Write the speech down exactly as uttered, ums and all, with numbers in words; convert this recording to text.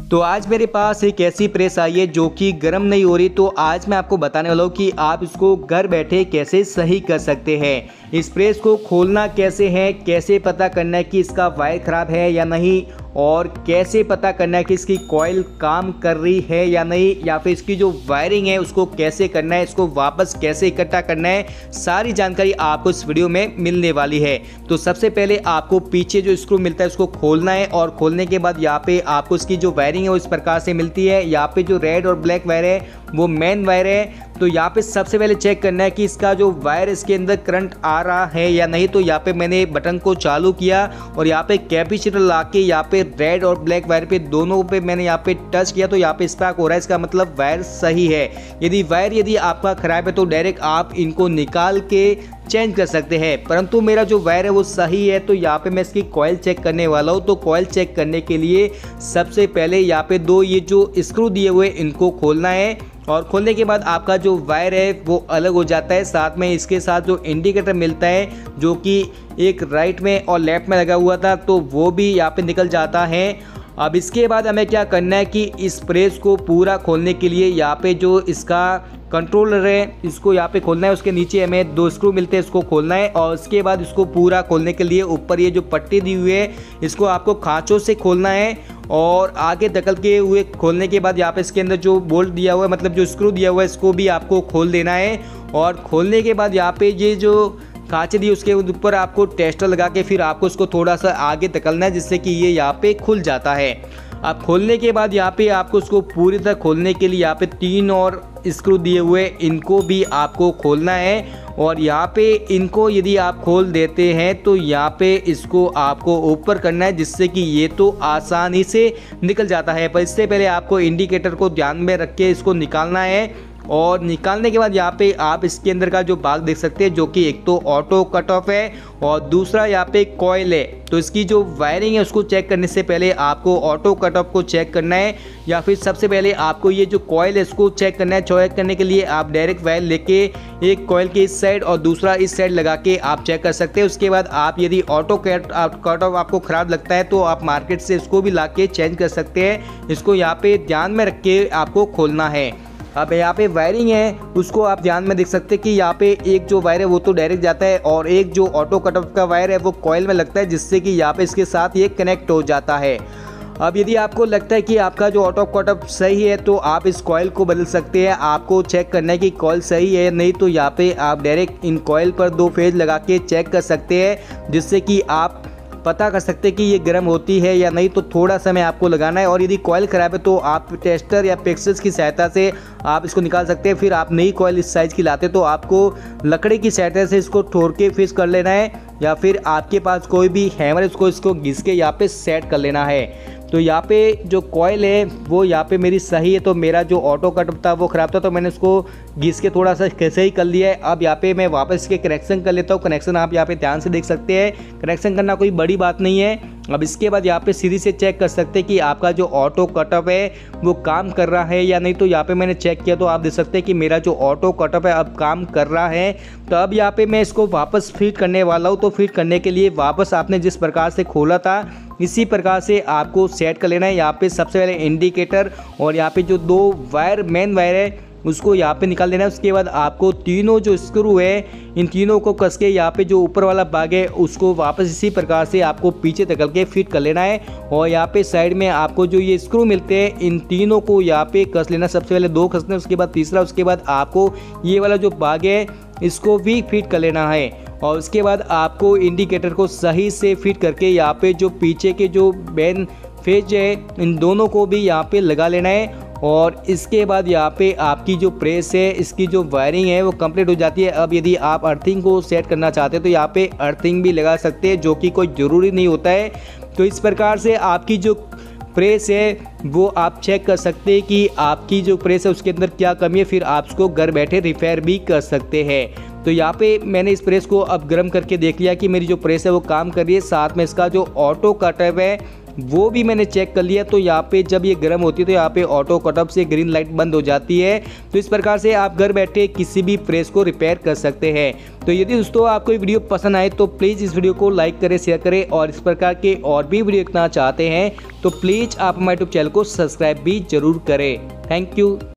तो आज मेरे पास एक ऐसी प्रेस आई है जो कि गर्म नहीं हो रही। तो आज मैं आपको बताने वाला हूँ कि आप इसको घर बैठे कैसे सही कर सकते हैं। इस प्रेस को खोलना कैसे है, कैसे पता करना है कि इसका वायर ख़राब है या नहीं, और कैसे पता करना है कि इसकी कॉइल काम कर रही है या नहीं, या फिर इसकी जो वायरिंग है उसको कैसे करना है, इसको वापस कैसे इकट्ठा करना है। सारी जानकारी आपको इस वीडियो में मिलने वाली है। तो सबसे पहले आपको पीछे जो स्क्रू मिलता है उसको खोलना है, और खोलने के बाद यहाँ पे आपको इसकी जो वायरिंग है वो इस प्रकार से मिलती है। यहाँ पे जो रेड और ब्लैक वायर है वो मेन वायर है। तो यहाँ पे सबसे पहले चेक करना है कि इसका जो वायर इसके अंदर करंट आ रहा है या नहीं। तो यहाँ पे मैंने बटन को चालू किया और यहाँ पे कैपेसिटर ला के यहाँ पे रेड और ब्लैक वायर पे दोनों पे मैंने यहाँ पे टच किया, तो यहाँ पे स्पार्क हो रहा है। इसका मतलब वायर सही है। यदि वायर यदि आपका खराब है तो डायरेक्ट आप इनको निकाल के चेंज कर सकते हैं, परंतु मेरा जो वायर है वो सही है। तो यहाँ पे मैं इसकी कॉइल चेक करने वाला हूँ। तो कॉइल चेक करने के लिए सबसे पहले यहाँ पे दो ये जो स्क्रू दिए हुए इनको खोलना है, और खोलने के बाद आपका जो वायर है वो अलग हो जाता है। साथ में इसके साथ जो इंडिकेटर मिलता है जो कि एक राइट में और लेफ्ट में लगा हुआ था, तो वो भी यहाँ पे निकल जाता है। अब इसके बाद हमें क्या करना है कि इस प्रेस को पूरा खोलने के लिए यहाँ पे जो इसका कंट्रोलर है इसको यहाँ पे खोलना है। उसके नीचे हमें दो स्क्रू मिलते हैं, इसको खोलना है। और उसके बाद इसको पूरा खोलने के लिए ऊपर ये जो पट्टी दी हुई है इसको आपको खांचों से खोलना है, और आगे धकल के हुए खोलने के बाद यहाँ पे इसके अंदर जो बोल्ट दिया हुआ है, मतलब जो स्क्रू दिया हुआ है, इसको भी आपको खोल देना है। और खोलने के बाद यहाँ पे ये जो खांचे दी उसके ऊपर आपको टेस्टर लगा के फिर आपको इसको थोड़ा सा आगे धकलना है, जिससे कि ये यहाँ पे खुल जाता है। अब खोलने के बाद यहाँ पे आपको इसको पूरी तरह खोलने के लिए यहाँ पे तीन और स्क्रू दिए हुए इनको भी आपको खोलना है। और यहाँ पे इनको यदि आप खोल देते हैं तो यहाँ पे इसको आपको ऊपर करना है, जिससे कि ये तो आसानी से निकल जाता है। पर इससे पहले आपको इंडिकेटर को ध्यान में रख के इसको निकालना है। और निकालने के बाद यहाँ पे आप इसके अंदर का जो भाग देख सकते हैं, जो कि एक तो ऑटो कट ऑफ है और दूसरा यहाँ पे कॉइल है। तो इसकी जो वायरिंग है उसको चेक करने से पहले आपको ऑटो कट ऑफ को चेक करना है, या फिर सबसे पहले आपको ये जो कॉइल है इसको चेक करना है। चेक करने के लिए आप डायरेक्ट वायर लेके एक कॉइल के इस साइड और दूसरा इस साइड लगा के आप चेक कर सकते हैं। उसके बाद आप यदि ऑटो कट कट ऑफ आपको ख़राब लगता है तो आप मार्केट से इसको भी ला के चेंज कर सकते हैं। इसको यहाँ पे ध्यान में रख के आपको खोलना है। अब यहाँ पे वायरिंग है उसको आप ध्यान में देख सकते हैं कि यहाँ पे एक जो वायर है वो तो डायरेक्ट जाता है, और एक जो ऑटो कट ऑफ का वायर है वो कॉइल में लगता है, जिससे कि यहाँ पे इसके साथ ये कनेक्ट हो जाता है। अब यदि आपको लगता है कि आपका जो ऑटो कट ऑफ सही है तो आप इस कॉइल को बदल सकते हैं। आपको चेक करना है कि कॉइल सही है या नहीं, तो यहाँ पे आप डायरेक्ट इन कॉइल पर दो फेज लगा के चेक कर सकते हैं, जिससे कि आप पता कर सकते हैं कि ये गर्म होती है या नहीं। तो थोड़ा समय आपको लगाना है, और यदि कॉइल ख़राब है तो आप टेस्टर या पिक्सेस की सहायता से आप इसको निकाल सकते हैं। फिर आप नई कॉइल इस साइज़ की लाते तो आपको लकड़ी की सहायता से इसको ठोर के फिक्स कर लेना है, या फिर आपके पास कोई भी हैमर है उसको इसको घिस के यहाँ पे सेट कर लेना है। तो यहाँ पे जो कॉइल है वो यहाँ पे मेरी सही है। तो मेरा जो ऑटो कट था वो ख़राब था, तो मैंने उसको घिस के थोड़ा सा सही कर लिया है। अब यहाँ पे मैं वापस इसके कनेक्शन कर लेता हूँ। कनेक्शन आप यहाँ पे ध्यान से देख सकते हैं, कनेक्शन करना कोई बड़ी बात नहीं है। अब इसके बाद यहाँ पे सीधी से चेक कर सकते हैं कि आपका जो ऑटो कट ऑफ है वो काम कर रहा है या नहीं। तो यहाँ पे मैंने चेक किया तो आप देख सकते हैं कि मेरा जो ऑटो कट ऑफ है अब काम कर रहा है। तो अब यहाँ पे मैं इसको वापस फिट करने वाला हूँ। तो फिट करने के लिए वापस आपने जिस प्रकार से खोला था इसी प्रकार से आपको सेट कर लेना है। यहाँ पे सबसे पहले इंडिकेटर और यहाँ पे जो दो वायर मेन वायर है उसको यहाँ पे निकाल देना है। उसके बाद आपको तीनों जो स्क्रू है इन तीनों को कस के यहाँ पे जो ऊपर वाला भाग है उसको वापस इसी प्रकार से आपको पीछे धकेल के फिट कर लेना है। और यहाँ पे साइड में आपको जो ये स्क्रू मिलते हैं इन तीनों को यहाँ पे कस लेना। सबसे पहले दो कसने, उसके बाद तीसरा, उसके बाद आपको ये वाला जो भाग है इसको भी फिट कर लेना है। और उसके बाद आपको इंडिकेटर को सही से फिट करके यहाँ पे जो पीछे के जो मेन फेज है इन दोनों को भी यहाँ पे लगा लेना है। और इसके बाद यहाँ पे आपकी जो प्रेस है इसकी जो वायरिंग है वो कंप्लीट हो जाती है। अब यदि आप अर्थिंग को सेट करना चाहते हैं तो यहाँ पे अर्थिंग भी लगा सकते हैं, जो कि कोई ज़रूरी नहीं होता है। तो इस प्रकार से आपकी जो प्रेस है वो आप चेक कर सकते हैं कि आपकी जो प्रेस है उसके अंदर क्या कमी है, फिर आप उसको घर बैठे रिपेयर भी कर सकते हैं। तो यहाँ पे मैंने इस प्रेस को अब गर्म करके देख लिया कि मेरी जो प्रेस है वो काम कर रही है। साथ में इसका जो ऑटो कट ऑफ है वो भी मैंने चेक कर लिया। तो यहाँ पे जब ये गर्म होती है तो यहाँ पे ऑटो कटऑफ से ग्रीन लाइट बंद हो जाती है। तो इस प्रकार से आप घर बैठे किसी भी प्रेस को रिपेयर कर सकते हैं। तो यदि दोस्तों आपको ये वीडियो पसंद आए तो प्लीज़ इस वीडियो को लाइक करें, शेयर करें और इस प्रकार के और भी वीडियो देखना चाहते हैं तो प्लीज़ आप हमारे यूट्यूब चैनल को सब्सक्राइब भी जरूर करें। Thank you.